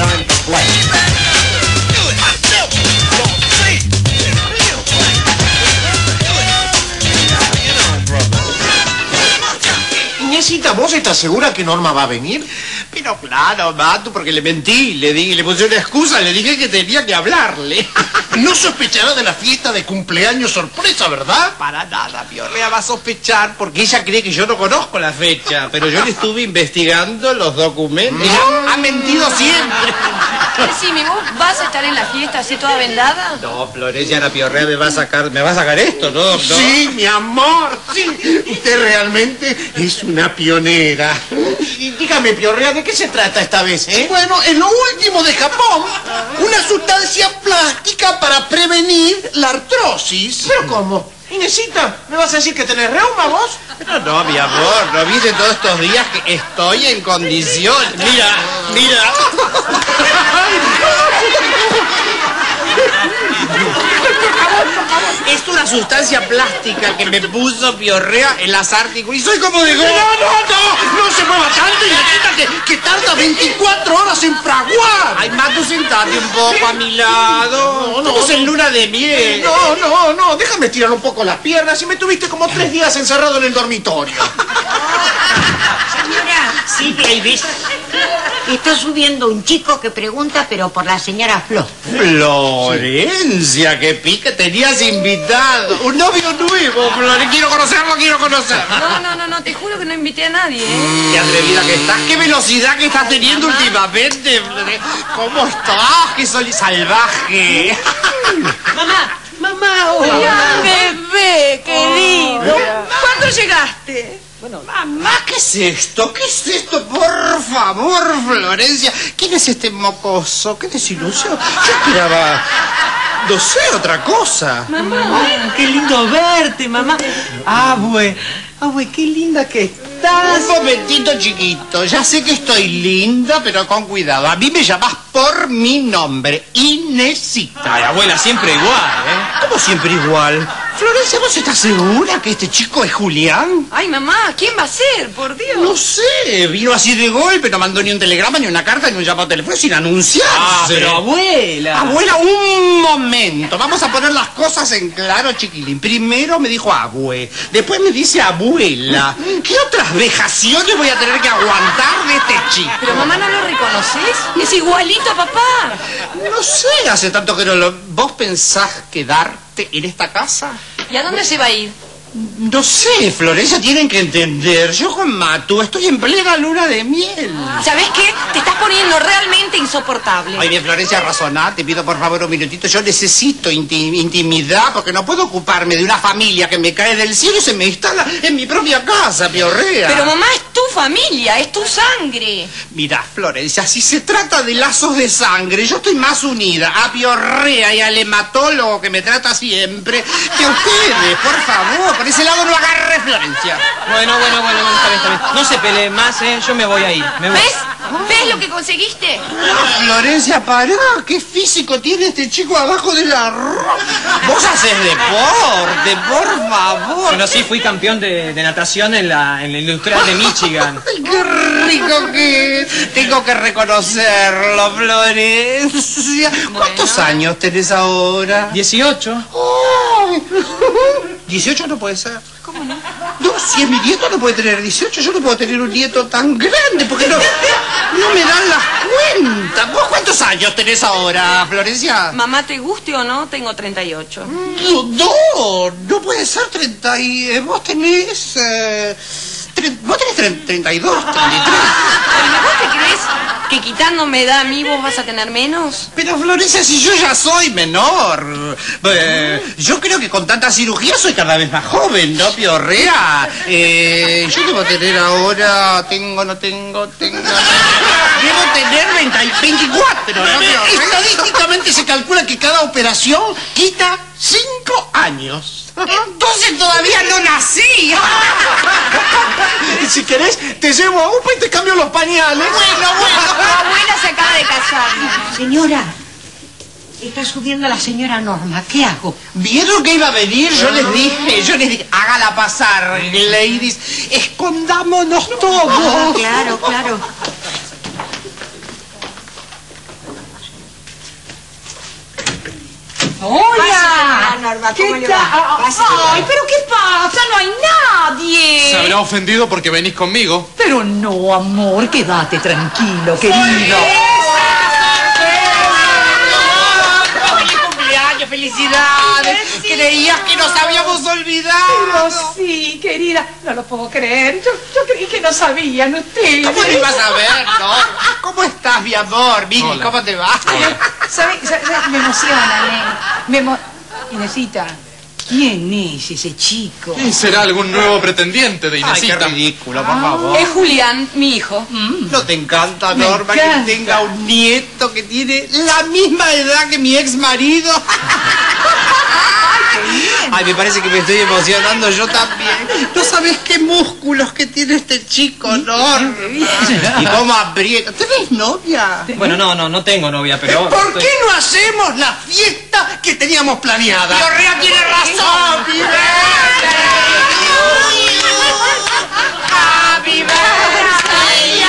time to play. Inésita, ¿vos estás segura que Norma va a venir? Pero claro, Mato, porque le mentí, le puse una excusa, le dije que tenía que hablarle. No sospechará de la fiesta de cumpleaños sorpresa, ¿verdad? Para nada, Piorrea va a sospechar porque ella cree que yo no conozco la fecha, pero yo le estuve investigando los documentos. Ella ha mentido siempre. Decime, ¿vos vas a estar en la fiesta así toda vendada? No, Florencia, la Piorrea me va a sacar esto, ¿no? Sí, mi amor, sí. Usted realmente es una pionera. Y dígame, Piorrea, ¿de qué se trata esta vez, eh? Bueno, en lo último de Japón, una sustancia plástica para prevenir la artrosis. ¿Pero cómo? Inésita, ¿me vas a decir que tenés reuma vos? Pero no, mi amor, ¿no viste todos estos días que estoy en condición? Mira. Es una sustancia plástica que me puso Piorrea en las articulaciones. Y soy como de goma. No se mueva tanto, Inésita, que tarda 24 horas en fraguar. Ay, Mato, sentate un poco a mi lado. Estamos en luna de miel. No, déjame estirar un poco las piernas y me tuviste como 3 días encerrado en el dormitorio. Señora. Sí, Davis. Está subiendo un chico que pregunta, pero por la señora Flo. Florencia, qué pica, tenías invitado. Un novio nuevo, Florencia. Quiero conocerlo. No, te juro que no invité a nadie, ¿eh? Qué atrevida que estás, qué velocidad que estás teniendo últimamente. ¿Cómo estás? Que soy salvaje. Mamá, bebé, querido. ¿Cuándo llegaste? Mamá, ¿qué es esto? Por favor, Florencia. ¿Quién es este mocoso? ¡Qué desilusión! Yo esperaba, no sé, otra cosa. Mamá, qué lindo verte, mamá. Abue, qué linda que estás. Un momentito, chiquito. Ya sé que estoy linda, pero con cuidado. A mí me llamas por mi nombre, Inésita. Ay, abuela, siempre igual, ¿eh? ¿Cómo siempre igual? Florencia, ¿vos estás segura que este chico es Julián? Ay, mamá, ¿quién va a ser? Por Dios. No sé, vino así de golpe, no mandó ni un telegrama, ni una carta, ni un llamado telefónico sin anunciarse. Ah, pero abuela. Abuela, un momento. Vamos a poner las cosas en claro, chiquilín. Primero me dijo abue, después me dice abuela. ¿Qué otras vejaciones voy a tener que aguantar de este chico? Pero mamá, ¿no lo reconoces? Es igualito a papá. No sé, hace tanto que no lo... ¿Vos pensás quedarte en esta casa? ¿Y a dónde se va a ir? No sé, Florencia, tienen que entender. Yo con Matu estoy en plena luna de miel. ¿Sabés qué? Te estás poniendo realmente insoportable. Ay, bien, Florencia, razoná. Te pido por favor un minutito. Yo necesito intimidad porque no puedo ocuparme de una familia que me cae del cielo y se me instala en mi propia casa, Piorrea. Pero mamá, es tu familia, es tu sangre. Mira, Florencia, si se trata de lazos de sangre, yo estoy más unida a Piorrea y al hematólogo que me trata siempre que a ustedes, por favor. Por ese lado no agarre, Florencia. Bueno, está bien. No se peleen más, yo me voy a ir. Me voy. ¿Ves? ¿Ves lo que conseguiste? Florencia, pará. ¿Qué físico tiene este chico abajo de la ropa? Vos haces deporte, por favor. Bueno, sí, fui campeón de natación en la industrial de Michigan. Ay, qué rico que es. Tengo que reconocerlo, Florencia. ¿Cuántos años tenés ahora? 18. Ay. 18 no puede ser. ¿Cómo no? No, si es mi nieto no puede tener 18, yo no puedo tener un nieto tan grande, porque no me dan las cuentas. ¿Vos cuántos años tenés ahora, Florencia? Mamá, ¿te guste o no? Tengo 38. No puede ser 30 y... vos tenés... vos tenés 32, 33. ¿Vos te crees que quitándome edad a mí vos vas a tener menos? Pero Florencia, si yo ya soy menor. Yo creo que con tanta cirugía soy cada vez más joven, ¿no, Piorrea? Yo debo tener ahora... no tengo... Debo tener 24, ¿no, Piorrea? Estadísticamente se calcula que cada operación quita 5 años. Entonces todavía no nací. Si querés, te llevo a UPA y te cambio los pañales. Tu abuela se acaba de casar. Señora, está subiendo la señora Norma. ¿Qué hago? ¿Vieron que iba a venir? Yo les dije, hágala pasar, ladies. Escondámonos todos. Claro. Norma? ¿Qué ¿Cómo le tal? va? Pásale. Ay, pero ¿qué pasa? No hay nadie. Se habrá ofendido porque venís conmigo. Pero no, amor, quédate tranquilo, querido. ¡Feliz cumpleaños! ¡Felicidades! Creías que nos habíamos olvidado. Pero sí, querida, no lo puedo creer. Yo creí que no sabían ustedes. ¿Cómo lo ibas a ver, no? ¿Cómo estás, mi amor? Vicky, Hola. ¿cómo te va? ¿Sabe? Me emociona, Inesita, ¿quién es ese chico? ¿Y será algún nuevo pretendiente de Ay, qué Inesita? ridículo, por favor. Es Julián, mi hijo. ¿No te encanta, Me Norma, encanta. que tenga un nieto que tiene la misma edad que mi ex marido? Ay, me parece que me estoy emocionando yo también. No sabes qué músculos que tiene este chico, Norma. Y cómo aprieta. ¿Tenés novia? Bueno, no tengo novia, pero... ¿Por qué no hacemos la fiesta que teníamos planeada? Piorrea tiene razón. Happy birthday.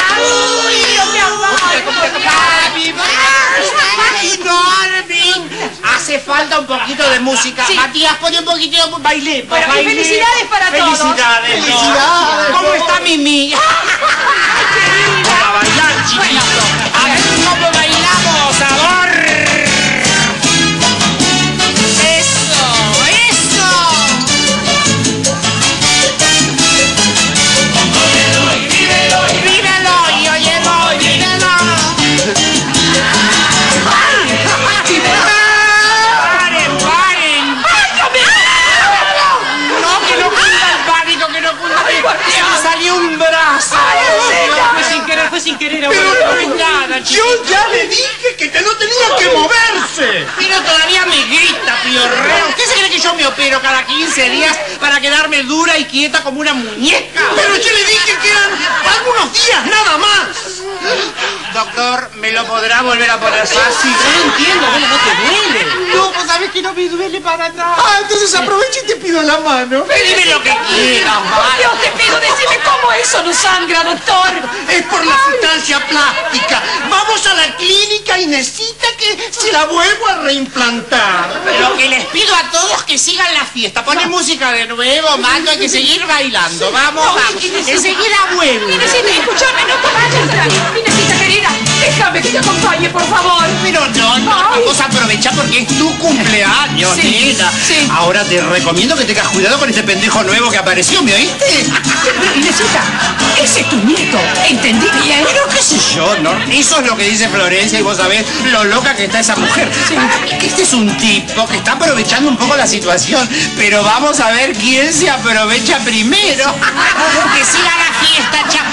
Happy birthday, Norvin. Hace falta un poquito de música. Sí. Matías, pone un poquito de música. Bailemos, Bueno, y bailemos. felicidades para todos. Felicidades, Norma. Felicidades. ¿Cómo está Mimi? Vamos a bailar, chiquito. A ver cómo bailamos, amor. Eso, eso. Vívelo y óyelo, vívelo. ¡Paren, paren! No, que no cunda el pánico, que no cunda el pánico. Se me salió un brazo. Fue sin querer, Pero abuelo. no es nada, Yo chiquito. ya le dije que no tenía que moverse. Pero todavía me grita, piorreo. ¿Usted se cree que yo me opero cada 15 días para quedarme dura y quieta como una muñeca? Pero yo le dije que eran algunos días nada más. Doctor, ¿me lo podrá volver a poner fácil? No entiendo, abuelo, no te duele. No, pues sabes que no me duele para nada. Ah, entonces aprovecha y te pido la mano. Dime lo que quieras, Dios, te pido, decime cómo eso no sangra, doctor. Es por la sustancia plástica. Vamos a la clínica y necesita que se la vuelva a reimplantar. Lo que les pido a todos que sigan la fiesta. Ponen música de nuevo, Mando, hay que seguir bailando. Vamos, vamos. Enseguida vuelvo. Inesita, escúchame, no te vayas. Inesita, querida, déjame que te acompañe, por favor. Pero no, vamos a aprovechar porque es tu cumpleaños, Sí, nena. sí. Ahora te recomiendo que tengas cuidado con este pendejo nuevo que apareció, ¿me oíste? Inesita, ese es tu nieto, ¿entendí bien? Pero qué sé yo, ¿no? Eso es lo que dice Florencia y vos sabés lo loca que está esa mujer. Para mí que este es un tipo que está aprovechando un poco la situación, pero vamos a ver quién se aprovecha primero. Que siga la fiesta, chao.